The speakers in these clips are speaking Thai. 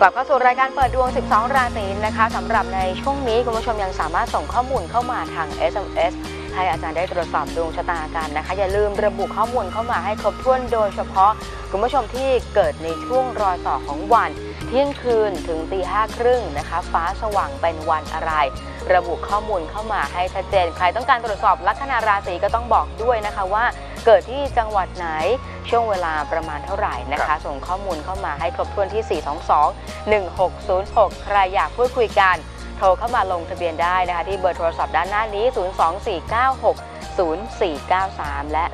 ลับเข้าสู่รายการเปิดดวง 12 ราศีนะคะสำหรับในช่วงนี้คุณผู้ชมยังสามารถส่งข้อมูลเข้ามาทาง SMS ให้อาจารย์ได้ตรวจสอบดวงชะตากันนะคะอย่าลืมระบุข้อมูลเข้ามาให้ครบถ้วนโดยเฉพาะคุณผู้ชมที่เกิดในช่วงรอยต่อของวันเที่ยงคืนถึงตี 5:30นะคะฟ้าสว่างเป็นวันอะไรระบุข้อมูลเข้ามาให้ชัดเจนใครต้องการตรวจสอบลัคนาราศีก็ต้องบอกด้วยนะคะว่าเกิดที่จังหวัดไหนช่วงเวลาประมาณเท่าไหร่นะคะส่งข้อมูลเข้ามาให้ครบถ้วนที่ 422-1606 ใครอยากพูดคุยกันโทรเข้ามาลงทะเบียนได้นะคะที่เบอร์โทรศัพท์ด้านหน้านี้ 024960493 และ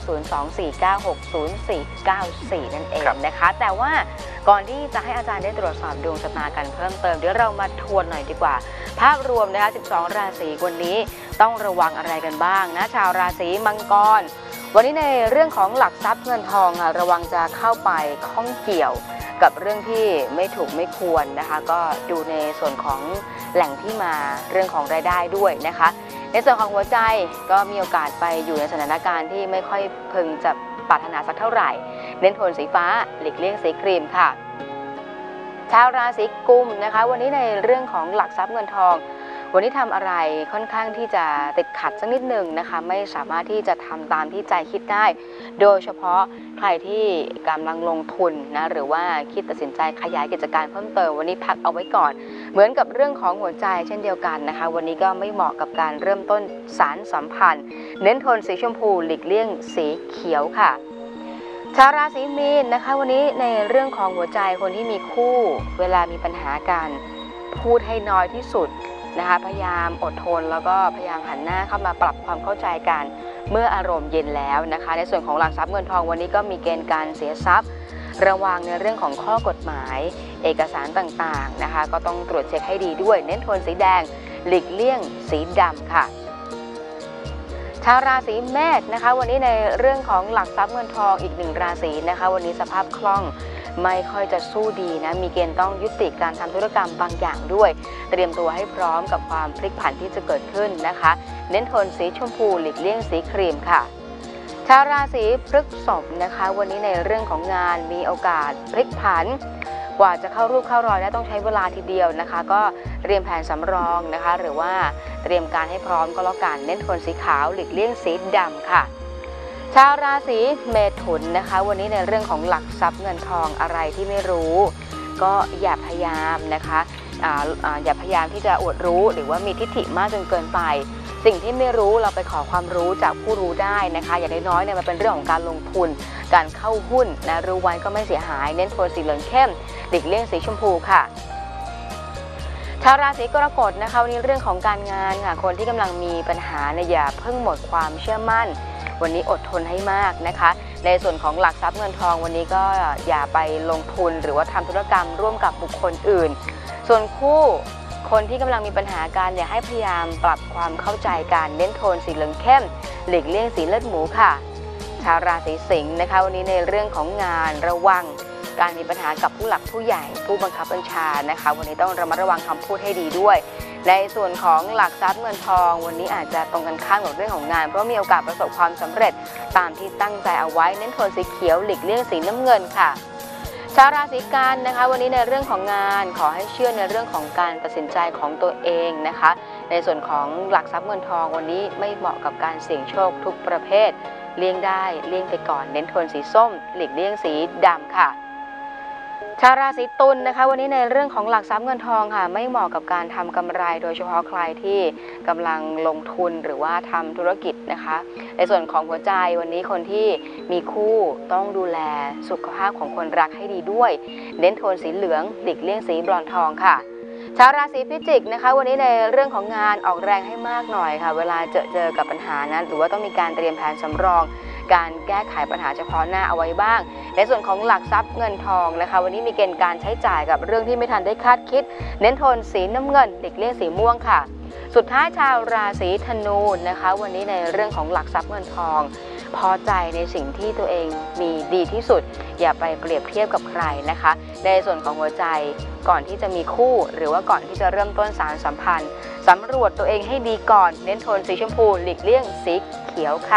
024960494 นั่นเองนะคะแต่ว่าก่อนที่จะให้อาจารย์ได้ตรวจสอบดวงชะตากันเพิ่มเติมเดี๋ยวเรามาทวนหน่อยดีกว่าภาพรวมนะคะ12 ราศีวันนี้ต้องระวังอะไรกันบ้างนะชาวราศีมังกรวันนี้ในเรื่องของหลักทรัพย์เงินทองค่ะระวังจะเข้าไปข้องเกี่ยวกับเรื่องที่ไม่ถูกไม่ควรนะคะก็ดูในส่วนของแหล่งที่มาเรื่องของรายได้ด้วยนะคะในส่วนของหัวใจก็มีโอกาสไปอยู่ในสถานการณ์ที่ไม่ค่อยพึงจะปรารถนาสักเท่าไหร่เน้นโทนสีฟ้าหลีกเลี่ยงสีครีมค่ะชาวราศีกุมนะคะวันนี้ในเรื่องของหลักทรัพย์เงินทองวันนี้ทำอะไรค่อนข้างที่จะติดขัดสักนิดหนึ่งนะคะไม่สามารถที่จะทำตามที่ใจคิดได้โดยเฉพาะใครที่กำลังลงทุนนะหรือว่าคิดตัดสินใจขยายกิจการเพิ่มเติมวันนี้พักเอาไว้ก่อนเหมือนกับเรื่องของหัวใจเช่นเดียวกันนะคะวันนี้ก็ไม่เหมาะกับการเริ่มต้นสารสัมพันธ์เน้นโทนสีชมพูหลีกเลี่ยงสีเขียวค่ะชาวราศีมีนนะคะวันนี้ในเรื่องของหัวใจคนที่มีคู่เวลามีปัญหากันพูดให้น้อยที่สุดนะคะพยายามอดทนแล้วก็พยายามหันหน้าเข้ามาปรับความเข้าใจกันเมื่ออารมณ์เย็นแล้วนะคะในส่วนของหลักทรัพย์เงินทองวันนี้ก็มีเกณฑ์การเสียทรัพย์ระวังในเรื่องของข้อกฎหมายเอกสารต่างๆนะคะก็ต้องตรวจเช็คให้ดีด้วยเน้นโทนสีแดงหลีกเลี่ยงสีดำค่ะชาวราศีเมษนะคะวันนี้ในเรื่องของหลักทรัพย์เงินทองอีกหนึ่งราศีนะคะวันนี้สภาพคล่องไม่ค่อยจะสู้ดีนะมีเกณฑ์ต้องยุติการทำธุรกรรมบางอย่างด้วยเตรียมตัวให้พร้อมกับความพลิกผันที่จะเกิดขึ้นนะคะเน้นโทนสีชมพูหลีกเลี่ยงสีครีมค่ะชาวราศีพฤษภนะคะวันนี้ในเรื่องของงานมีโอกาสพลิกผันกว่าจะเข้ารูปเข้ารอยได้ต้องใช้เวลาทีเดียวนะคะก็เตรียมแผนสำรองนะคะหรือว่าเตรียมการให้พร้อมก็แล้วกันเน้นโทนสีขาวหลีกเลี่ยงสีดำค่ะชาวราศีเมถุนนะคะวันนี้ในเรื่องของหลักทรัพย์เงินทองอะไรที่ไม่รู้ก็อย่าพยายามนะคะอย่าพยายามที่จะอวดรู้หรือว่ามีทิฐิมากจนเกินไปสิ่งที่ไม่รู้เราไปขอความรู้จากผู้รู้ได้นะคะอย่างน้อยๆเนี่ยมันเป็นเรื่องของการลงทุนการเข้าหุ้นนะรู้ไว้ก็ไม่เสียหายเน้นโทนสีเหลืองเข้มหลีกเลี่ยงสีชมพูค่ะชาวราศีกรกฎนะคะวันนี้เรื่องของการงานค่ะคนที่กำลังมีปัญหาเนี่ยอย่าเพิ่งหมดความเชื่อมั่นวันนี้อดทนให้มากนะคะในส่วนของหลักทรัพย์เงินทองวันนี้ก็อย่าไปลงทุนหรือว่าทำธุรกรรมร่วมกับบุคคลอื่นส่วนคู่คนที่กำลังมีปัญหาการเนี่ยให้พยายามปรับความเข้าใจกันเน้นโทนสีเหลืองเข้มหลีกเลี่ยงสีเลือดหมูค่ะชาวราศีสิงห์นะคะวันนี้ในเรื่องของงานระวังการมีปัญหากับผู้หลักผู้ใหญ่ผู้บังคับบัญชานะคะวันนี้ต้องระมัดระวังคำพูดให้ดีด้วยในส่วนของหลักทรัพย์เงินทองวันนี้อาจจะตรงกันข้ามกับเรื่องของงานเพราะมีโอกาสประสบความสำเร็จตามที่ตั้งใจเอาไว้เน้นโทนสีเขียวหลีกเลี่ยงสีน้ำเงินค่ะชาวราศีกันนะคะวันนี้ในเรื่องของงานขอให้เชื่อในเรื่องของการตัดสินใจของตัวเองนะคะในส่วนของหลักทรัพย์เงินทองวันนี้ไม่เหมาะกับการเสี่ยงโชคทุกประเภทเลี่ยงได้เลี่ยงไปก่อนเน้นโทนสีส้มหลีกเลี่ยงสีดำค่ะชาวราศีตุลนะคะวันนี้ในเรื่องของหลักทรัพย์เงินทองค่ะไม่เหมาะกับการทำกำไรโดยเฉพาะใครที่กำลังลงทุนหรือว่าทำธุรกิจนะคะในส่วนของหัวใจวันนี้คนที่มีคู่ต้องดูแลสุขภาพของคนรักให้ดีด้วยเน้นโทนสีเหลืองหลีกเลี่ยงสีบรอนซ์ทองค่ะชาวราศีพิจิกนะคะวันนี้ในเรื่องของงานออกแรงให้มากหน่อยค่ะเวลาเจอกับปัญหานั้นหรือว่าต้องมีการเตรียมแผนสำรองการแก้ไขปัญหาเฉพาะหน้าเอาไว้บ้างในส่วนของหลักทรัพย์เงินทองนะคะวันนี้มีเกณฑ์การใช้จ่ายกับเรื่องที่ไม่ทันได้คาดคิดเน้นโทนสีน้ำเงินหลีกเลี่ยงสีม่วงค่ะสุดท้ายชาวราศีธนูนะคะวันนี้ในเรื่องของหลักทรัพย์เงินทองพอใจในสิ่งที่ตัวเองมีดีที่สุดอย่าไปเปรียบเทียบกับใครนะคะในส่วนของหัวใจก่อนที่จะมีคู่หรือว่าก่อนที่จะเริ่มต้นสารสัมพันธ์สำรวจตัวเองให้ดีก่อนเน้นโทนสีชมพูหลีกเลี่ยงสีเขียวค่ะ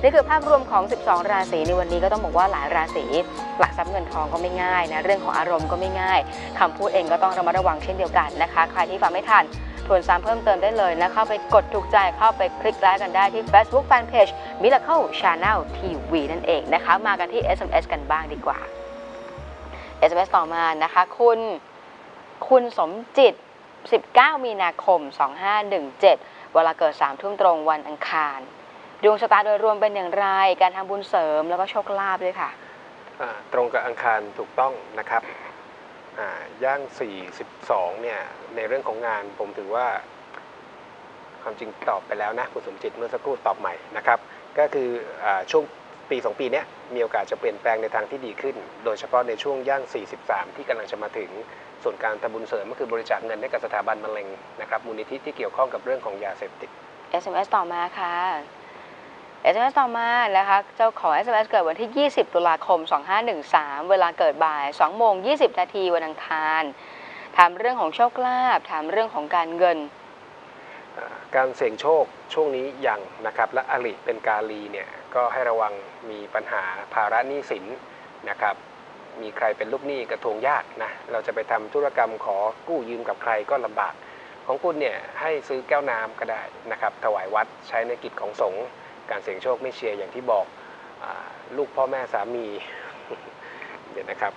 นี่คือภาพรวมของ 12 ราศีในวันนี้ก็ต้องบอกว่าหลายราศีหลักทรัพย์เงินทองก็ไม่ง่ายนะเรื่องของอารมณ์ก็ไม่ง่ายคำพูดเองก็ต้องระมัดระวังเช่นเดียวกันนะคะใครที่ฟังไม่ทันทวนซ้ำเพิ่มเติมได้เลยนะเข้าไปกดถูกใจเข้าไปคลิกไลค์กันได้ที่ Facebook Fanpage Miracle Channel TV นั่นเองนะคะมากันที่ SMS กันบ้างดีกว่า SMS ต่อมานะคะคุณสมจิต 19 มีนาคม 2517 เวลาเกิด 3 ทุ่มตรงวันอังคารดวงชะตาโดยรวมเป็นอย่างไรการทำบุญเสริมแล้วก็โชคลาภด้วยค่ะตรงกับอังคารถูกต้องนะครับย่าง 42 เนี่ยในเรื่องของงานผมถือว่าความจริงตอบไปแล้วนะคุณสมจิตเมื่อสักครู่ตอบใหม่นะครับก็คือช่วงปี 2 ปีนี้มีโอกาสจะเปลี่ยนแปลงในทางที่ดีขึ้นโดยเฉพาะในช่วงย่าง 43 ที่กำลังจะมาถึงส่วนการทำบุญเสริมก็คือบริจาคเงินให้กับสถาบันมะเร็งนะครับมูลนิธิที่เกี่ยวข้องกับเรื่องของยาเสพติด SMS ต่อมาค่ะ SMS ต่อมานะคะเจ้าของ SMS เกิดวันที่ 20 ตุลาคม 2513 เวลาเกิดบ่าย 2 โมง 20 นาทีวันอังคารถามเรื่องของโชคลาภถามเรื่องของการเงินการเสี่ยงโชคช่วงนี้ยังนะครับและอริเป็นกาลีเนี่ยก็ให้ระวังมีปัญหาภาระหนี้สินนะครับมีใครเป็นลูกหนี้กระทวงยากนะเราจะไปทำธุรกรรมขอกู้ยืมกับใครก็ลำบากของคุณเนี่ยให้ซื้อแก้วน้ำก็ได้นะครับถวายวัดใช้ในกิจของสงฆ์การเสี่ยงโชคไม่เชียร์อย่างที่บอกลูกพ่อแม่สามี เดี๋ยวนะครับ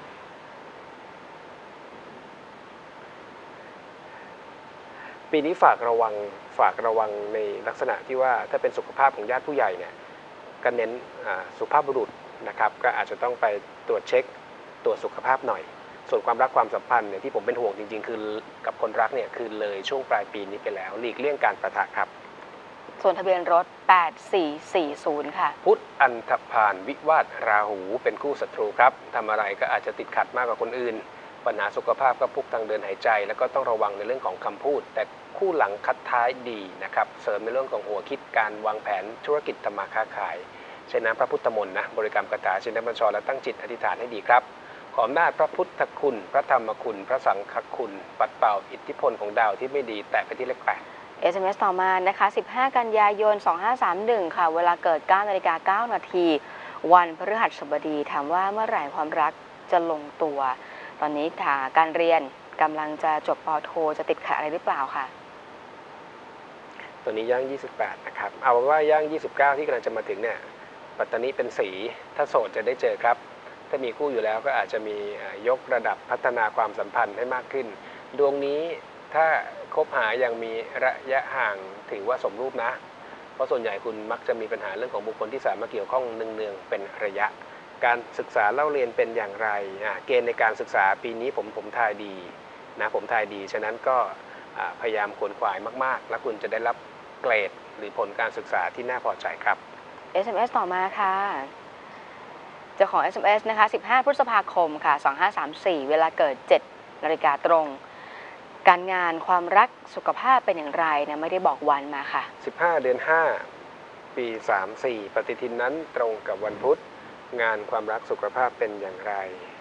ปีนี้ฝากระวังในลักษณะที่ว่าถ้าเป็นสุขภาพของญาติผู้ใหญ่เนี่ยก็เน้นสุภาพบุรุษนะครับก็อาจจะต้องไปตรวจเช็คตรวจสุขภาพหน่อยส่วนความรักความสัมพันธ์เนี่ยที่ผมเป็นห่วงจริงๆคือกับคนรักเนี่ยคือเลยช่วงปลายปีนี้ไปแล้วหลีกเลี่ยงการประทะครับส่วนทะเบียนรถ 8440 ค่ะพุธอันธพาลวิวาทราหูเป็นคู่ศัตรูครับทำอะไรก็อาจจะติดขัดมากกว่าคนอื่นปัญหาสุขภาพก็พุกทางเดินหายใจแล้วก็ต้องระวังในเรื่องของคำพูดแต่คู่หลังคัดท้ายดีนะครับเสริมในเรื่องของหัวคิดการวางแผนธุรกิจทำมาค้าขายใช้น้ำพระพุทธมนต์นะบริกรรมคาถาชินบัญชรและตั้งจิตอธิษฐานให้ดีครับขออำนาจพระพุทธคุณพระธรรมคุณพระสังฆคุณปัดเป่าอิทธิพลของดาวที่ไม่ดีแตะไปที่เลข 8 SMS ต่อมานะคะ15 กันยายน 2531 ค่ะเวลาเกิด 9:09 นาทีวันพฤหัสบดีถามว่าเมื่อไหร่ความรักจะลงตัวตอนนี้การเรียนกำลังจะจบป.โทจะติดขัดอะไรหรือเปล่าค่ะตัวนี้ย่าง 28 นะครับเอาว่าย่าง 29 ที่กำลังจะมาถึงเนี่ยปัตตานีเป็นสีถ้าโสดจะได้เจอครับถ้ามีคู่อยู่แล้วก็อาจจะมียกระดับพัฒนาความสัมพันธ์ให้มากขึ้นดวงนี้ถ้าคบหายังมีระยะห่างถือว่าสมรูปนะเพราะส่วนใหญ่คุณมักจะมีปัญหาเรื่องของบุคคลที่3มาเกี่ยวข้องเนืองๆเป็นระยะการศึกษาเล่าเรียนเป็นอย่างไรเกณฑ์ในการศึกษาปีนี้ผมทายดีนะผมทายดีฉะนั้นก็พยายามขวนขวายมากๆแล้วคุณจะได้รับเกรดหรือผลการศึกษาที่น่าพอใจครับ SMS ต่อมาค่ะเจ้าของ SMS นะคะ15 พฤษภาคมค่ะ2534เวลาเกิด 7 นาฬิกาตรงการงานความรักสุขภาพเป็นอย่างไรนะไม่ได้บอกวันมาค่ะ 15 เดือน 5 ปี 34ปฏิทินนั้นตรงกับวันพุธงานความรักสุขภาพเป็นอย่างไร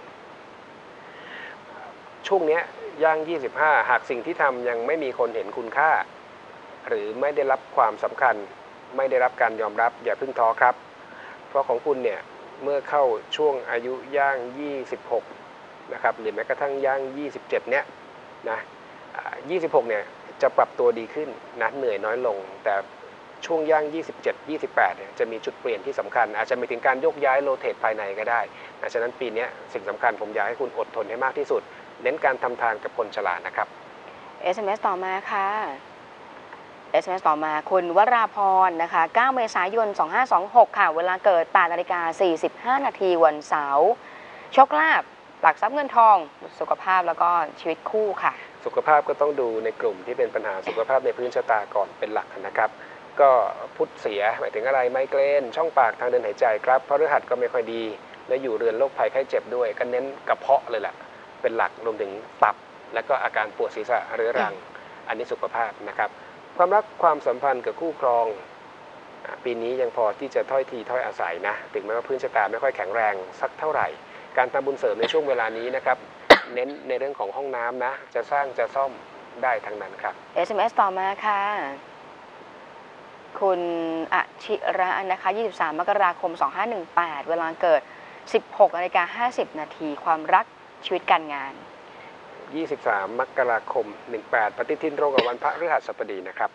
ช่วงนี้ย่าง 25 หากสิ่งที่ทำยังไม่มีคนเห็นคุณค่าหรือไม่ได้รับความสำคัญไม่ได้รับการยอมรับอย่าเพิ่งท้อครับเพราะของคุณเนี่ยเมื่อเข้าช่วงอายุย่าง 26 นะครับหรือแม้กระทั่งย่าง 27 เนี่ยนะ26 เนี่ยจะปรับตัวดีขึ้นนะเหนื่อยน้อยลงแต่ช่วงย่าง 27 28 เนี่ยจะมีจุดเปลี่ยนที่สำคัญอาจจะมีถึงการยกย้ายโรเตทภายในก็ได้ฉะนั้นปีนี้สิ่งสำคัญผมอยากให้คุณอดทนให้มากที่สุดเน้นการทำทานกับคนฉลาดนะครับ SMS ต่อมาค่ะ SMS ต่อมาคุณวราพรนะคะ9 เมษายน 2526 ค่ะเวลาเกิด 8:45 นาทีวันเสาร์โชคลาภหลักทรัพย์เงินทองสุขภาพแล้วก็ชีวิตคู่ค่ะสุขภาพก็ต้องดูในกลุ่มที่เป็นปัญหาสุขภาพในพื้นชะตาก่อนเป็นหลักนะครับก็พุธเสียหมายถึงอะไรไมเกรนช่องปากทางเดินหายใจครับพฤหัสก็ไม่ค่อยดีและอยู่เรือนโรคภัยไข้เจ็บด้วยก็เน้นกระเพาะเลยแหละเป็นหลักรวมถึงตับและก็อาการปวดศีรษะเรื้อรังอันนี้สุขภาพนะครับความรักความสัมพันธ์กับคู่ครองปีนี้ยังพอที่จะถ้อยทีถ้อยอาศัยนะถึงแม้ว่าพื้นชะตาไม่ค่อยแข็งแรงสักเท่าไหร่การทำบุญเสริมในช่วงเวลานี้นะครับเน้นในเรื่องของห้องน้ำนะจะสร้างจะซ่อมได้ทั้งนั้นครับ SMS ต่อมาค่ะคุณอชิระนะคะ23 มกราคม 2518 เวลาเกิด 16:50 นาทีความรักชีวิตการงาน 23 มกราคม 18 ปฏิทินตรงกับวันพฤหัสบดีนะครับ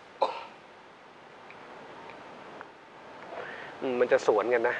มันจะสวนกันนะ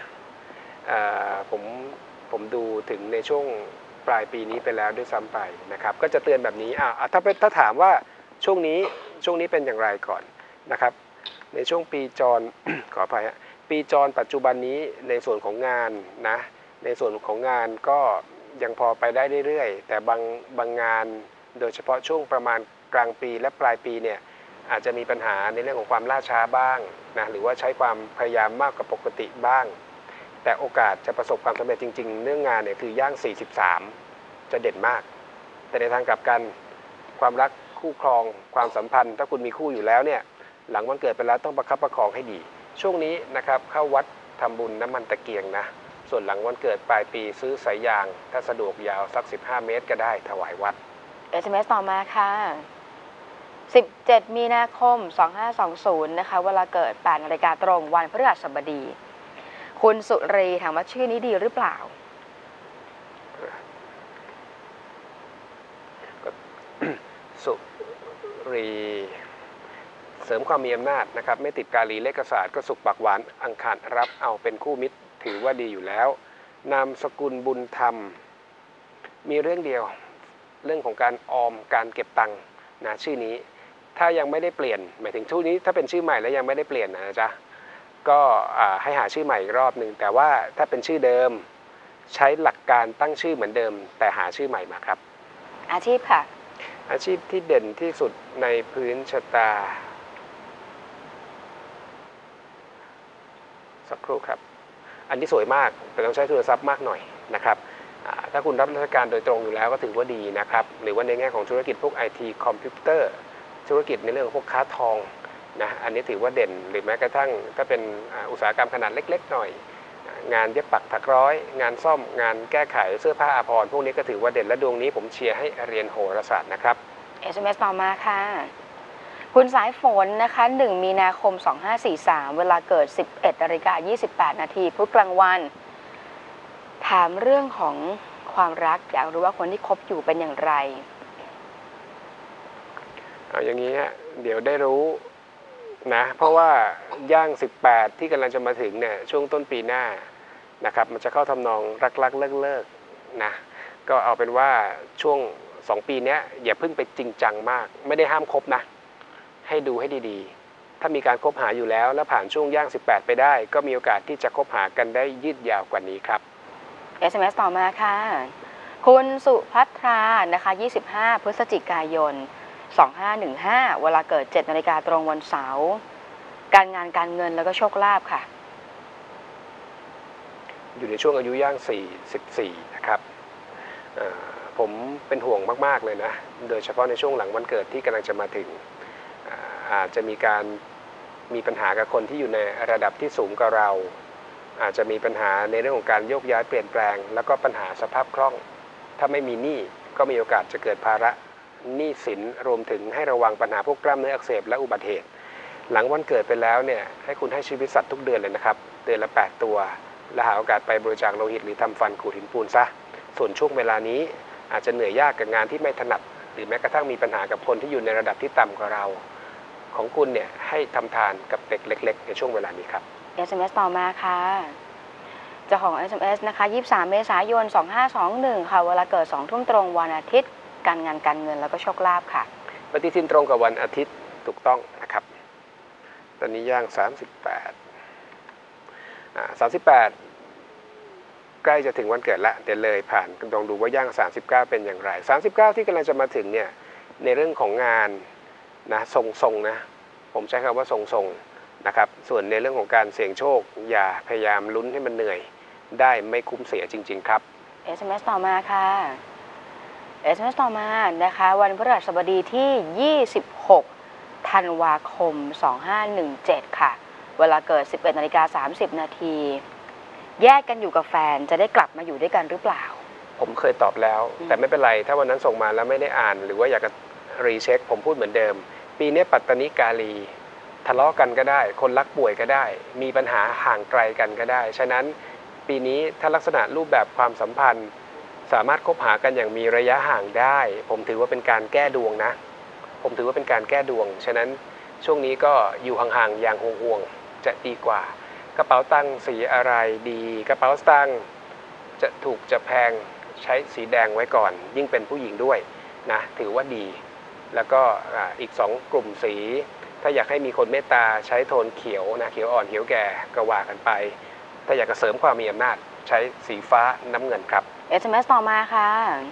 ผมดูถึงในช่วงปลายปีนี้ไปแล้วด้วยซ้ำไปนะครับก็จะเตือนแบบนี้ถ้าถามว่าช่วงนี้เป็นอย่างไรก่อนนะครับในช่วงปีจร ขออภัยปีจรปัจจุบันนี้ในส่วนของงานนะในส่วนของงานก็ยังพอไปได้เรื่อยๆแต่บางงานโดยเฉพาะช่วงประมาณกลางปีและปลายปีเนี่ยอาจจะมีปัญหาในเรื่องของความล่าช้าบ้างนะหรือว่าใช้ความพยายามมากกว่าปกติบ้างแต่โอกาสจะประสบความสำเร็จจริงๆเรื่องงานเนี่ยคือย่าง 43 จะเด่นมากแต่ในทางกลับกันความรักคู่ครองความสัมพันธ์ถ้าคุณมีคู่อยู่แล้วเนี่ยหลังวันเกิดไปแล้วต้องประคับประคองให้ดีช่วงนี้นะครับเข้าวัดทำบุญน้ำมันตะเกียงนะส่วนหลังวันเกิดปลายปีซื้อสายยางถ้าสะดวกยาวสัก15 เมตรก็ได้ถวายวัด SMS ต่อมาค่ะ 17 มีนาคม 2520 นะคะเวลาเกิด 8 นาฬิกาตรงวันพฤหัสบดีคุณสุรีถามว่าชื่อนี้ดีหรือเปล่าสุรีเสริมความมีอำนาจนะครับไม่ติดกาลีเลขศาสตร์ก็สุขปากหวานอังคารรับเอาเป็นคู่มิตรถือว่าดีอยู่แล้วนามสกุลบุญธรรมมีเรื่องเดียวเรื่องของการออมการเก็บตังค์นะชื่อนี้ถ้ายังไม่ได้เปลี่ยนหมายถึงชื่อนี้ถ้าเป็นชื่อใหม่แล้วยังไม่ได้เปลี่ยนนะจ๊ะก็ให้หาชื่อใหม่อีกรอบหนึ่งแต่ว่าถ้าเป็นชื่อเดิมใช้หลักการตั้งชื่อเหมือนเดิมแต่หาชื่อใหม่มาครับอาชีพค่ะอาชีพที่เด่นที่สุดในพื้นชะตาสักครู่ครับอันนี้สวยมากแต่ต้องใช้ทุนทรัพย์มากหน่อยนะครับถ้าคุณรับราชการโดยตรงอยู่แล้วก็ถือว่าดีนะครับหรือว่าในแง่ของธุรกิจพวก IT คอมพิวเตอร์ธุรกิจในเรื่องของพวกค้าทองนะอันนี้ถือว่าเด่นหรือแม้กระทั่งถ้าเป็นอุตสาหกรรมขนาดเล็กๆหน่อยงานเย็บปักถักร้อยงานซ่อมงานแก้ไขเสื้อผ้าอาภรณ์พวกนี้ก็ถือว่าเด่นและดวงนี้ผมเชียร์ให้เรียนโหราศาสตร์นะครับ SMS ต่อมาค่ะคุณสายฝนนะคะ1 มีนาคม 2543 เวลาเกิด 11:28 นาทีพุธกลางวันถามเรื่องของความรักอยากรู้ว่าคนที่คบอยู่เป็นอย่างไรเอาอย่างนี้เดี๋ยวได้รู้นะเพราะว่าย่าง18ที่กำลังจะมาถึงเนี่ยช่วงต้นปีหน้านะครับมันจะเข้าทำนองรักๆเลิกๆนะก็เอาเป็นว่าช่วง2 ปีนี้อย่าเพิ่งไปจริงจังมากไม่ได้ห้ามคบนะให้ดูให้ดีๆถ้ามีการคบหาอยู่แล้วผ่านช่วงย่าง18ไปได้ก็มีโอกาสที่จะคบหากันได้ยืดยาวกว่านี้ครับ SMS ต่อมาค่ะคุณสุภัทรานะคะ 25 พฤศจิกายน 2515 เวลาเกิด 7 นาฬิกาตรงวันเสาร์การงานการเงินแล้วก็โชคลาภค่ะอยู่ในช่วงอายุย่าง44นะครับผมเป็นห่วงมากๆเลยนะโดยเฉพาะในช่วงหลังวันเกิดที่กำลังจะมาถึงอาจจะมีปัญหากับคนที่อยู่ในระดับที่สูงกว่าเราอาจจะมีปัญหาในเรื่องของการโยกย้ายเปลี่ยนแปลงแล้วก็ปัญหาสภาพคล่องถ้าไม่มีหนี้ก็มีโอกาสจะเกิดภาระหนี้สินรวมถึงให้ระวังปัญหาพวกกล้ามเนื้ออักเสบและอุบัติเหตุหลังวันเกิดไปแล้วเนี่ยให้คุณให้ชีวิตสัตว์ทุกเดือนเลยนะครับเดือนละ8 ตัวและหาโอกาสไปบริจาคโลหิตหรือทำฟันขูดหินปูนซะส่วนช่วงเวลานี้อาจจะเหนื่อยยากกับงานที่ไม่ถนัดหรือแม้กระทั่งมีปัญหากับคนที่อยู่ในระดับที่ต่ำกว่าเราของคุณเนี่ยให้ทำทานกับเด็กเล็กๆในช่วงเวลานี้ครับ SMS ต่อมาค่ะเจ้าของ SMS นะคะ 23 เมษายน 2521 ค่ะเวลาเกิด 2 ทุ่มตรงวันอาทิตย์การงานการเงินแล้วก็โชคลาภค่ะปฏิทินตรงกับวันอาทิตย์ถูกต้องนะครับตอนนี้ย่าง38ใกล้จะถึงวันเกิดแล้วเดี๋ยวเลยผ่านลองดูว่าย่าง39เป็นอย่างไร39ที่กำลังจะมาถึงเนี่ยในเรื่องของงานนะทรงๆนะผมใช้คำว่าทรงๆนะครับส่วนในเรื่องของการเสี่ยงโชคอย่าพยายามลุ้นให้มันเหนื่อยได้ไม่คุ้มเสียจริงๆครับ SMS ต่อมาค่ะ SMS ต่อมานะคะวันพฤหัสบดีที่ 26 ธันวาคม 2517 ค่ะเวลาเกิด 11:30 นาทีแยกกันอยู่กับแฟนจะได้กลับมาอยู่ด้วยกันหรือเปล่าผมเคยตอบแล้วแต่ไม่เป็นไรถ้าวันนั้นส่งมาแล้วไม่ได้อ่านหรือว่าอยากจะรีเช็คผมพูดเหมือนเดิมปีนี้ปัตตนิกาลีทะเลาะกันก็ได้คนรักป่วยก็ได้มีปัญหาห่างไกลกันก็ได้ฉะนั้นปีนี้ถ้าลักษณะรูปแบบความสัมพันธ์สามารถคบหากันอย่างมีระยะห่างได้ผมถือว่าเป็นการแก้ดวงนะผมถือว่าเป็นการแก้ดวงฉะนั้นช่วงนี้ก็อยู่ห่างๆอย่างห่วงๆจะดีกว่ากระเป๋าตังค์สีอะไรดีกระเป๋าตังค์จะถูกจะแพงใช้สีแดงไว้ก่อนยิ่งเป็นผู้หญิงด้วยนะถือว่าดีแล้วก็อีก2กลุ่มสีถ้าอยากให้มีคนเมตตาใช้โทนเขียวนะเขียวอ่อนเขียวแก่ก็ว่ากันไปถ้าอยากจะเสริมความมีอำนาจใช้สีฟ้าน้ำเงินครับ SMS ต่อมาค่ะ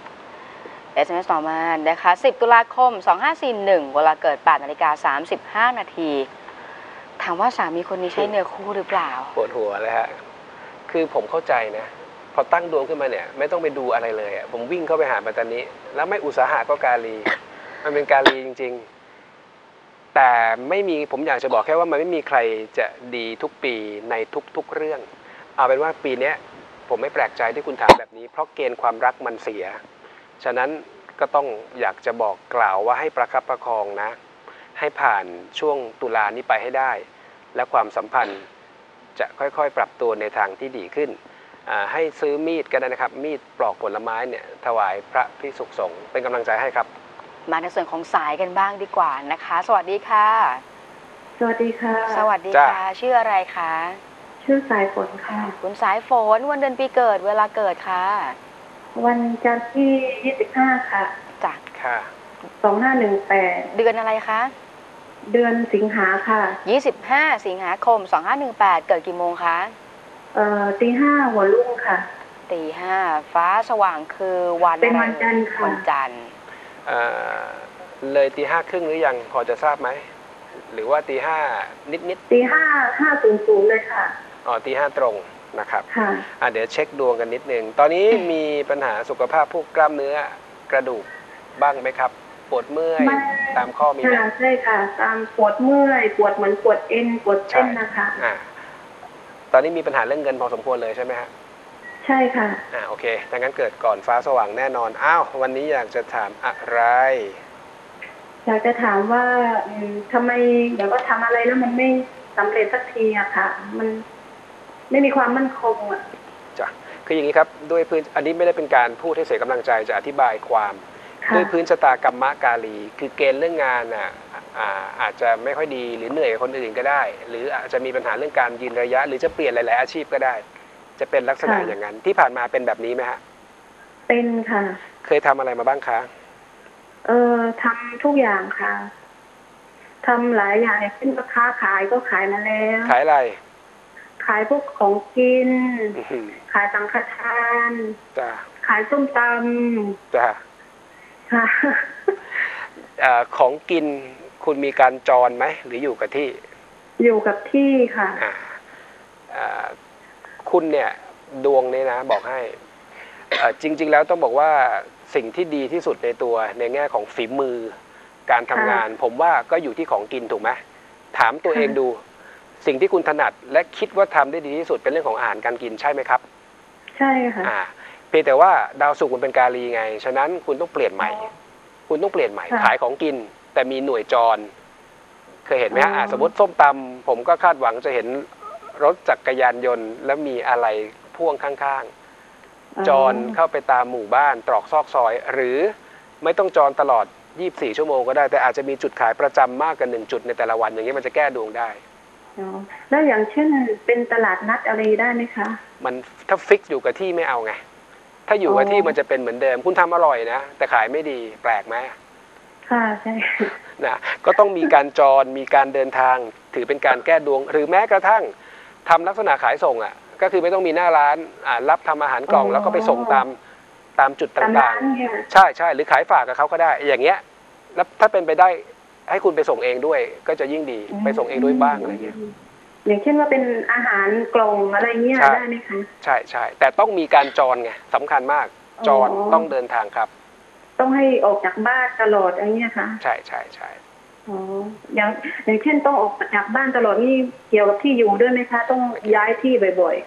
SMS ต่อมานะคะ10 ตุลาคม 2541 เวลาเกิด 8:35 นาทีถามว่าสามีคนนี้ใช่เนื้อคู่หรือเปล่าปวดหัวเลยฮะคือผมเข้าใจนะพอตั้งดวงขึ้นมาเนี่ยไม่ต้องไปดูอะไรเลยผมวิ่งเข้าไปหาปัตตานีแล้วไม่อุตสาหะก็กาลีมันเป็นกาลีจริงๆแต่ไม่มีผมอยากจะบอกแค่ว่ามันไม่มีใครจะดีทุกปีในทุกๆเรื่องเอาเป็นว่าปีนี้ผมไม่แปลกใจที่คุณถามแบบนี้เพราะเกณฑ์ความรักมันเสียฉะนั้นก็ต้องอยากจะบอกกล่าวว่าให้ประคับประคองนะให้ผ่านช่วงตุลานี้ไปให้ได้และความสัมพันธ์จะค่อยๆปรับตัวในทางที่ดีขึ้นให้ซื้อมีดก็ได้นะครับมีดปลอกผลไม้เนี่ยถวายพระภิกษุสงฆ์เป็นกำลังใจให้ครับมาในส่วนของสายกันบ้างดีกว่านะคะสวัสดีค่ะสวัสดีค่ะสวัสดีค่ะชื่ออะไรคะชื่อสายฝนค่ะคุณสายฝนวันเดือนปีเกิดเวลาเกิดค่ะวันจันทร์ที่25ค่ะจ้ะค่ะ 2518 เดือนอะไรคะเดือนสิงหาค่ะ 25 สิงหาคม 2518เกิดกี่โมงคะ 5:00หัวรุ่งค่ะ 5:00ฟ้าสว่างคือวันเป็นวันจันทร์ค่ะวันจันทร์เลย5:30หรือยังพอจะทราบไหมหรือว่า5:00นิด 5:00เลยค่ะอ๋อ5:00ตรงนะครับค่ะเดี๋ยวเช็คดวงกันนิดนึงตอนนี้มีปัญหาสุขภาพพวกกล้ามเนื้อกระดูกบ้างไหมครับปวดเมื่อยตามข้อมีไหมใช่ค่ะตามปวดเมื่อยปวดเหมือนปวดเอ็นปวดเส้นนะคะตอนนี้มีปัญหาเรื่องเงินพอสมควรเลยใช่ไหมฮะใช่ค่ะโอเคดังนั้นเกิดก่อนฟ้าสว่างแน่นอนวันนี้อยากจะถามอะไรอยากจะถามว่าทำไมเดี๋ยวก็ทำอะไรแล้วมันไม่สำเร็จสักทีอะค่ะมันไม่มีความมั่นคงอะจ้ะคืออย่างนี้ครับด้วยพื้นอันนี้ไม่ได้เป็นการพูดให้เสียกำลังใจจะอธิบายความด้วยพื้นชะตากรรมะกาลีคือเกณฑ์เรื่องงานอาจจะไม่ค่อยดีหรือเหนื่อยกับคนอื่นก็ได้หรืออาจจะมีปัญหาเรื่องการยืนระยะหรือจะเปลี่ยนหลายๆอาชีพก็ได้จะเป็นลักษณะอย่างนั้นที่ผ่านมาเป็นแบบนี้ไหมฮะเป็นค่ะเคยทำอะไรมาบ้างคะทำทุกอย่างค่ะทำหลายอย่างอย่างเช่นค้าขายก็ขายมาแล้วขายอะไรขายพวกของกินขายสังฆทานขายส้มตำจ้ะของกินคุณมีการจรไหมหรืออยู่กับที่อยู่กับที่ค่ะคุณเนี่ยดวงนี้นะบอกให้จริงๆแล้วต้องบอกว่าสิ่งที่ดีที่สุดในตัวในแง่ของฝีมือการทำงานผมว่าก็อยู่ที่ของกินถูกไหมถามตัวเองดูสิ่งที่คุณถนัดและคิดว่าทำได้ดีที่สุดเป็นเรื่องของอาหารการกินใช่ไหมครับใช่ค่ะเพียงแต่ว่าดาวศุกร์มันเป็นกาลีไงฉะนั้นคุณต้องเปลี่ยนใหม่ขายของกินแต่มีหน่วยจรเคยเห็นไหมฮะสมมติส้มตำผมก็คาดหวังจะเห็นรถจักรยานยนต์แล้วมีอะไรพ่วงข้างๆจรเข้าไปตามหมู่บ้านตรอกซอกซอยหรือไม่ต้องจรตลอด24ชั่วโมงก็ได้แต่อาจจะมีจุดขายประจำมากกว่า1จุดในแต่ละวันอย่างนี้มันจะแก้ดวงได้แล้วอย่างเช่นเป็นตลาดนัดอะไรได้ไหมคะมันถ้าฟิกอยู่กับที่ไม่เอาไงถ้าอยู่กับที่มันจะเป็นเหมือนเดิมคุณทำอร่อยนะแต่ขายไม่ดีแปลกไหมค่ะใช่นะก็ต้องมีการจรมีการเดินทางถือเป็นการแก้ดวงหรือแม้กระทั่งทำลักษณะขายส่งก็คือไม่ต้องมีหน้าร้านรับทำอาหารกล่องแล้วก็ไปส่งตามจุดต่างๆใช่หรือขายฝากกับเขาก็ได้อย่างเงี้ยแล้วถ้าเป็นไปได้ให้คุณไปส่งเองด้วยก็จะยิ่งดีไปส่งเองด้วยบ้างอะไรเงี้ยอย่างเช่นว่าเป็นอาหารกล่องอะไรเงี้ยได้ไหมคะใช่แต่ต้องมีการจรไงสำคัญมากจรต้องเดินทางครับต้องให้ออกจากบ้านตลอดอะไรเงี้ยค่ะใช่อย่างเช่นต้องออกจากบ้านตลอดนี่เกี่ยวกับที่อยู่ด้วยไหมคะต้องย้ายที่บ่อย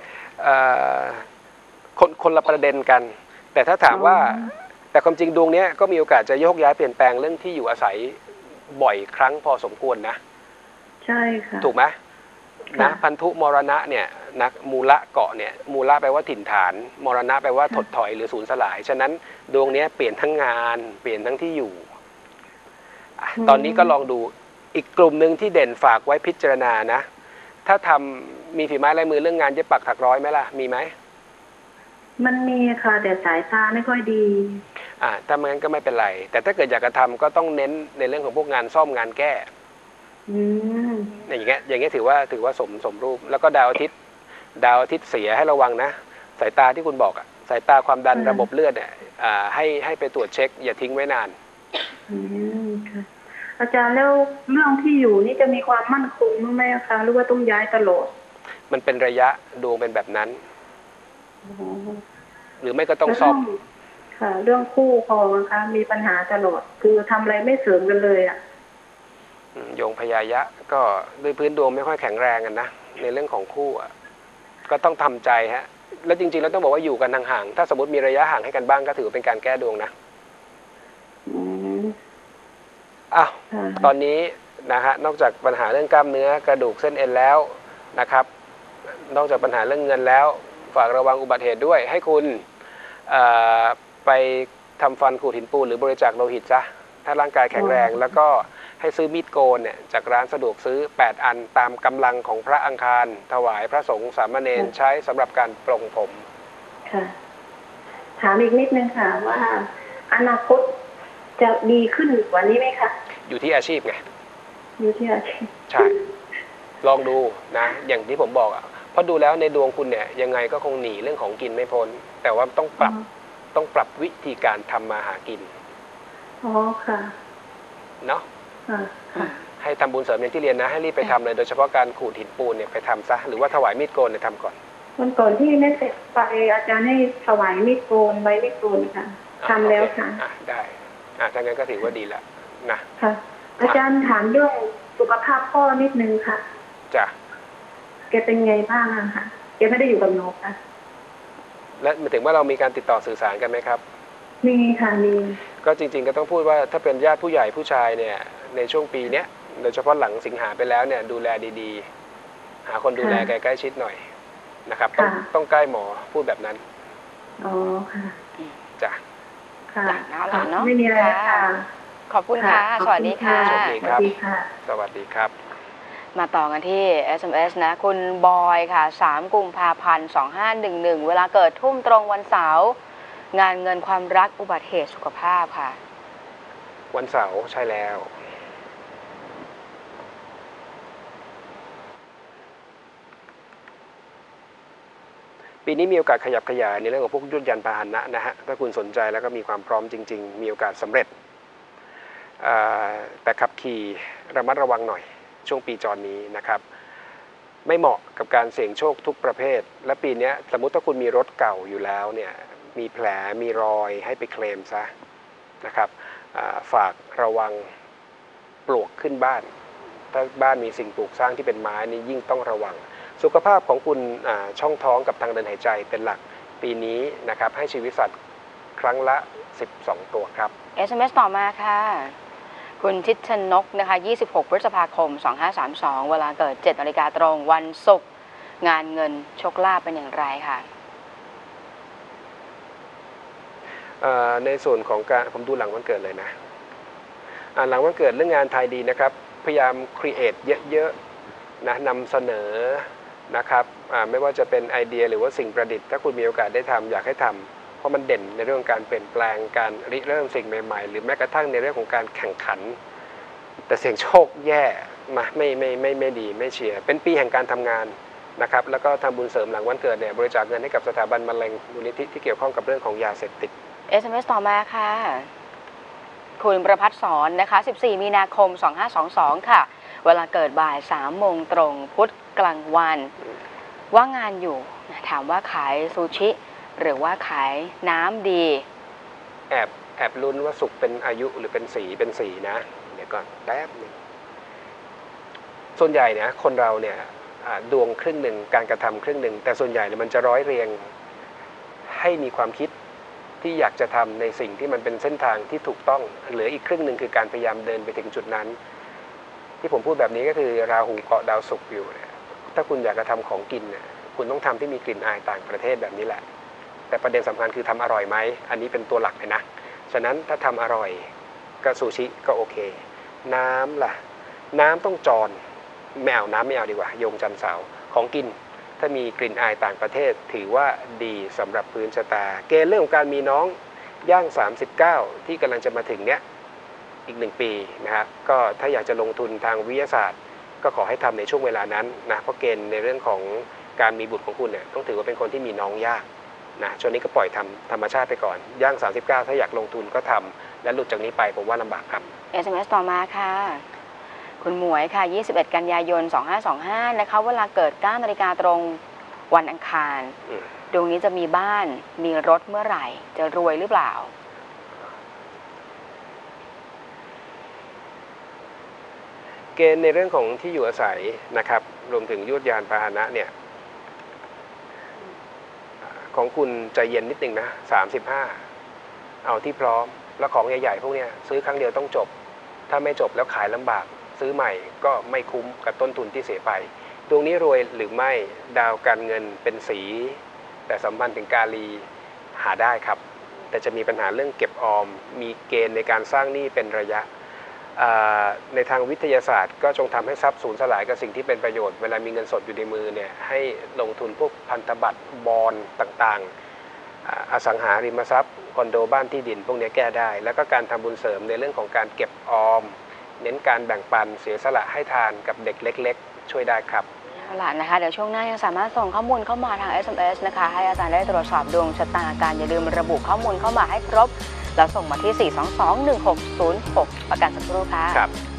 ๆคนละประเด็นกันแต่ถ้าถามว่าแต่ความจริงดวงนี้ก็มีโอกาสจะโยกย้ายเปลี่ยนแปลงเรื่องที่อยู่อาศัยบ่อยครั้งพอสมควรนะใช่ค่ะถูกไหมค่ะนะพันธุมรณะเนี่ยนะมูละเกาะเนี่ยมูละแปลว่าถิ่นฐานมรณะแปลว่าถดถอยหรือสูญสลายฉะนั้นดวงนี้เปลี่ยนทั้งงานเปลี่ยนทั้งที่อยู่ตอนนี้ก็ลองดูอีกกลุ่มหนึ่งที่เด่นฝากไว้พิจารณานะถ้าทำมีฝีไม้ลายมือเรื่องงานเย็บปักถักร้อยไหมล่ะมีไหมมันมีค่ะแต่สายตาไม่ค่อยดีถ้าไม่งั้นก็ไม่เป็นไรแต่ถ้าเกิดอยากจะทำก็ต้องเน้นในเรื่องของพวกงานซ่อมงานแก้อย่างเงี้ยถือว่าสมรูปแล้วก็ดาวอาทิตย์เสียให้ระวังนะสายตาที่คุณบอกอะสายตาความดันระบบเลือดเนี่ยให้ไปตรวจเช็คอย่าทิ้งไว้นานค่ะอาจารย์แล้วเรื่องที่อยู่นี่จะมีความมั่นคงไหมคะหรือว่าต้องย้ายตลอดมันเป็นระยะดวงเป็นแบบนั้นหรือไม่ก็ต้องซ่อมค่ะเรื่องคู่ครองนะคะมีปัญหาตลอดคือทำอะไรไม่เสริมกันเลยอ่ะโยงพยายะก็ด้วยพื้นดวงไม่ค่อยแข็งแรงกันนะในเรื่องของคู่อ่ะก็ต้องทำใจฮะแล้วจริงๆแล้วต้องบอกว่าอยู่กันห่างๆถ้าสมมติมีระยะห่างให้กันบ้างก็ถือเป็นการแก้ดวงนะตอนนี้นะฮะนอกจากปัญหาเรื่องกล้ามเนื้อกระดูกเส้นเอ็นแล้วนะครับนอกจากปัญหาเรื่องเงินแล้วฝากระวังอุบัติเหตุด้วยให้คุณไปทำฟันขูดหินปูนหรือบริจาคโลหิตซะถ้าร่างกายแข็งแรงแล้วก็ให้ซื้อมีดโกนเนี่ยจากร้านสะดวกซื้อ8อันตามกำลังของพระอังคารถวายพระสงฆ์สามเณรใช้สำหรับการปลงผมค่ะถามอีกนิดนึงค่ะว่าอนาคตจะดีขึ้นกว่านี้ไหมคะอยู่ที่อาชีพไงอยู่ที่อาชีพใช่ลองดูนะอย่างที่ผมบอกอ่ะเพราะดูแล้วในดวงคุณเนี่ยยังไงก็คงหนีเรื่องของกินไม่พ้นแต่ว่าต้องปรับวิธีการทำมาหากินค่ะเนาะค่ะให้ทำบุญเสริมอย่างที่เรียนนะให้รีบไปทำเลยโดยเฉพาะการขูดหินปูนเนี่ยไปทำซะหรือว่าถวายมีดโกนเนี่ยทำก่อนวันก่อนที่แม่เสร็จไปอาจารย์ให้ถวายมีดโกนใบมีดโกนค่ะทำแล้วค่ะได้ถ้างั้นก็ถือว่าดีแล้วนะค่ะอาจารย์ถามเรื่องสุขภาพพ่อนิดนึงค่ะจ้ะแกเป็นไงบ้างอะค่ะแกไม่ได้อยู่กับนกค่ะและหมายถึงว่าเรามีการติดต่อสื่อสารกันไหมครับมีค่ะมีก็จริงๆก็ต้องพูดว่าถ้าเป็นญาติผู้ใหญ่ผู้ชายเนี่ยในช่วงปีเนี้ยโดยเฉพาะหลังสิงหาไปแล้วเนี่ยดูแลดีๆหาคนดูแลใกล้ชิดหน่อยนะครับต้องใกล้หมอพูดแบบนั้นค่ะจ้ะค่ะไม่มีอะไรค่ะขอบคุณค่ะสวัสดีค่ะสวัสดีครับสวัสดีครับมาต่อกันที่ SMS นะคุณบอยค่ะ3 กุมภาพันธ์ 2511เวลาเกิดทุ่มตรงวันเสาร์งานเงินความรักอุบัติเหตุสุขภาพค่ะวันเสาร์ใช่แล้วปีนี้มีโอกาสขยับขยายในเรื่องของพวกยุทธยานพาหนะนะฮะถ้าคุณสนใจแล้วก็มีความพร้อมจริงๆมีโอกาสสำเร็จแต่ขับขี่ระมัดระวังหน่อยช่วงปีจรนี้นะครับไม่เหมาะกับการเสี่ยงโชคทุกประเภทและปีนี้สมมุติถ้าคุณมีรถเก่าอยู่แล้วเนี่ยมีแผลมีรอยให้ไปเคลมซะนะครับฝากระวังปลวกขึ้นบ้านถ้าบ้านมีสิ่งปลูกสร้างที่เป็นไม้นี่ยิ่งต้องระวังสุขภาพของคุณช่องท้องกับทางเดินหายใจเป็นหลักปีนี้นะครับให้ชีวิตสัตว์ครั้งละ12ตัวครับ SMS ต่อมาค่ะคุณทิชนกนะคะ26 พฤษภาคม 2532เวลาเกิด 7 นาฬิกาตรงวันศุกร์งานเงินโชคลาภเป็นอย่างไรค่ะในส่วนของการผมดูหลังวันเกิดเลยนะหลังวันเกิดเรื่องงานไทยดีนะครับพยายามครีเอทเยอะๆนะนำเสนอนะครับไม่ว่าจะเป็นไอเดียหรือว่าสิ่งประดิษฐ์ถ้าคุณมีโอกาสได้ทำอยากให้ทำเพราะมันเด่นในเรื่องการเปลี่ยนแปลงการริเริ่มสิ่งใหม่ๆหรือแม้กระทั่งในเรื่องของการแข่งขันแต่เสี่ยงโชคแย่มาไม่ดีไม่เชียร์เป็นปีแห่งการทำงานนะครับแล้วก็ทำบุญเสริมหลังวันเกิดเนี่ยบริจาคเงินให้กับสถาบันมะเร็งมูลนิธิที่เกี่ยวข้องกับเรื่องของยาเสพติด SMS ต่อมาค่ะคุณประภัสสรนะคะ14 มีนาคม 2522ค่ะเวลาเกิดบ่าย 3 โมงตรงพุธกลางวันว่างงานอยู่ถามว่าขายซูชิหรือว่าขายน้ำดีแอบลุ้นว่าสุกเป็นอายุหรือเป็นสีนะเดี๋ยวก่อนแป๊บนึงส่วนใหญ่เนี่ยคนเราเนี่ยดวงครึ่งหนึ่งการกระทำครึ่งหนึ่งแต่ส่วนใหญ่เนี่ยมันจะร้อยเรียงให้มีความคิดที่อยากจะทำในสิ่งที่มันเป็นเส้นทางที่ถูกต้องเหลืออีกครึ่งหนึ่งคือการพยายามเดินไปถึงจุดนั้นที่ผมพูดแบบนี้ก็คือราหูเกาะดาวศุกร์อยู่เนี่ยถ้าคุณอยากจะทำของกินเนี่ยคุณต้องทำที่มีกลิ่นอายต่างประเทศแบบนี้แหละแต่ประเด็นสำคัญคือทำอร่อยไหมอันนี้เป็นตัวหลักเลยนะฉะนั้นถ้าทำอร่อยก็ซูชิก็โอเคน้ำล่ะน้ำต้องจรไม่เอาน้ำไม่เอาดีกว่าโยงจันทร์เสาของกินถ้ามีกลิ่นอายต่างประเทศถือว่าดีสำหรับพื้นชะตาเกณฑ์เรื่องของการมีน้องย่าง39ที่กำลังจะมาถึงเนี้ยอีก1 ปีนะครับก็ถ้าอยากจะลงทุนทางวิทยาศาสตร์ก็ขอให้ทำในช่วงเวลานั้นนะเพราะเกณฑ์ในเรื่องของการมีบุตรของคุณเนี่ยต้องถือว่าเป็นคนที่มีน้องยากนะช่วงนี้ก็ปล่อยทำธรรมชาติไปก่อนย่าง39ถ้าอยากลงทุนก็ทำและหลุดจากนี้ไปผมว่าลำบากครับ SMS ต่อมาค่ะ คุณหมวยค่ะ 21 กันยายน 2525 นะคะ เวลาเกิด 9 นาฬิกาตรงวันอังคารดวงนี้จะมีบ้านมีรถเมื่อไหร่ จะรวยหรือเปล่าเกณฑ์ในเรื่องของที่อยู่อาศัยนะครับรวมถึงยวดยานพาหนะเนี่ยของคุณใจเย็นนิดนึงนะ35เอาที่พร้อมแล้วของใหญ่ๆพวกนี้ซื้อครั้งเดียวต้องจบถ้าไม่จบแล้วขายลำบากซื้อใหม่ก็ไม่คุ้มกับต้นทุนที่เสียไปดวงนี้รวยหรือไม่ดาวการเงินเป็นสีแต่สัมพันธ์ถึงกาลีหาได้ครับแต่จะมีปัญหาเรื่องเก็บออมมีเกณฑ์ในการสร้างหนี้เป็นระยะในทางวิทยาศาสตร์ก็จงทำให้ทรัพย์สูญสลายกับสิ่งที่เป็นประโยชน์เวลามีเงินสดอยู่ในมือเนี่ยให้ลงทุนพวกพันธบัตรบอนด์ต่างๆอสังหาริมทรัพย์คอนโดบ้านที่ดินพวกนี้แก้ได้แล้วก็การทำบุญเสริมในเรื่องของการเก็บออมเน้นการแบ่งปันเสียสละให้ทานกับเด็กเล็กๆช่วยได้ครับเอาล่ะนะคะเดี๋ยวช่วงหน้ายังสามารถส่งข้อมูลเข้ามาทาง SMS นะคะให้อาจารย์ได้ตรวจสอบดวงชะตาการอย่าลืมระบุข้อมูลเข้ามาให้ครบแล้วส่งมาที่ 4221606 ประกันสักครู่ค่ะครับ